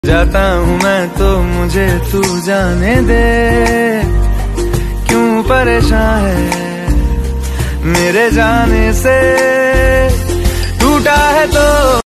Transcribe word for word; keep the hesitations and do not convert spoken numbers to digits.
जाता हूँ मैं तो मुझे तू जाने दे, क्यों परेशान है मेरे जाने से, टूटा है तो